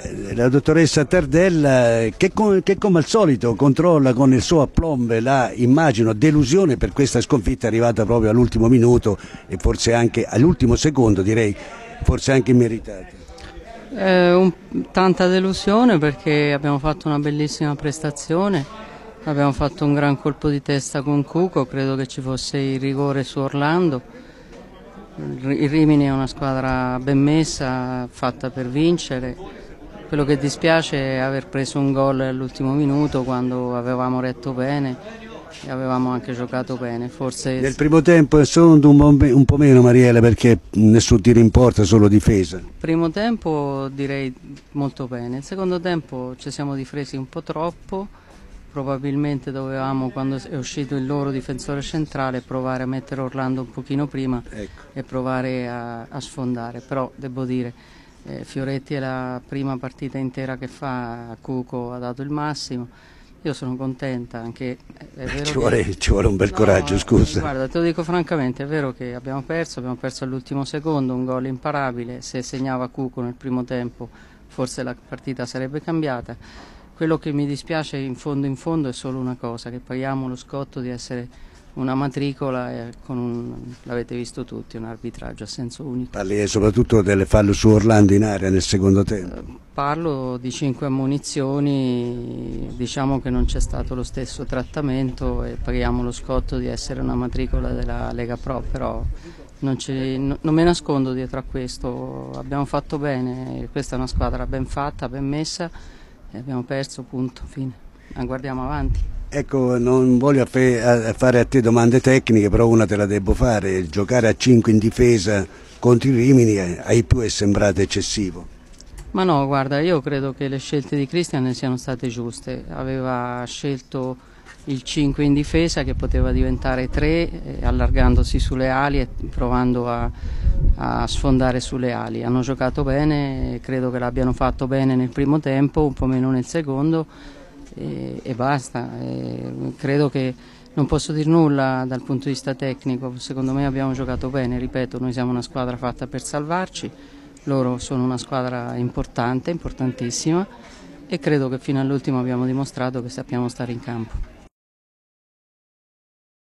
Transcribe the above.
La dottoressa Tardella, che come al solito controlla con il suo aplomb la, immagino, delusione per questa sconfitta arrivata proprio all'ultimo minuto e forse anche all'ultimo secondo, direi, forse anche immeritata. Tanta delusione perché abbiamo fatto una bellissima prestazione, abbiamo fatto un gran colpo di testa con Cuco, credo che ci fosse il rigore su Orlando. Il Rimini è una squadra ben messa, fatta per vincere. Quello che dispiace è aver preso un gol all'ultimo minuto quando avevamo retto bene e avevamo anche giocato bene. Forse Nel primo tempo è solo un po' meno, Mariella, perché nessun tiro in porta, solo difesa. Primo tempo direi molto bene, il secondo tempo ci siamo difesi un po' troppo. Probabilmente dovevamo, quando è uscito il loro difensore centrale, provare a mettere Orlando un pochino prima, ecco, e provare a sfondare, però devo dire Fioretti è la prima partita intera che fa, a Cuco ha dato il massimo, io sono contenta, anche è vero ci vuole un bel coraggio, scusa. Guarda, te lo dico francamente, è vero che abbiamo perso all'ultimo secondo, un gol imparabile, se segnava Cuco nel primo tempo forse la partita sarebbe cambiata. Quello che mi dispiace in fondo è solo una cosa, che paghiamo lo scotto di essere una matricola l'avete visto tutti, un arbitraggio a senso unico. Parli soprattutto delle falle su Orlando in area nel secondo tempo. Parlo di 5 ammonizioni, diciamo che non c'è stato lo stesso trattamento e paghiamo lo scotto di essere una matricola della Lega Pro, però non mi nascondo dietro a questo, abbiamo fatto bene, questa è una squadra ben fatta, ben messa, e abbiamo perso, punto, fine. Guardiamo avanti. Ecco, non voglio fare a te domande tecniche, però una te la devo fare. Giocare a 5 in difesa contro i Rimini ai più è sembrato eccessivo. Ma no, guarda, io credo che le scelte di Cristian siano state giuste. Aveva scelto il 5 in difesa che poteva diventare 3, allargandosi sulle ali e provando a sfondare sulle ali. Hanno giocato bene, credo che l'abbiano fatto bene nel primo tempo, un po' meno nel secondo e basta. Credo che non posso dire nulla dal punto di vista tecnico, secondo me abbiamo giocato bene, ripeto, noi siamo una squadra fatta per salvarci, loro sono una squadra importante, importantissima e credo che fino all'ultimo abbiamo dimostrato che sappiamo stare in campo.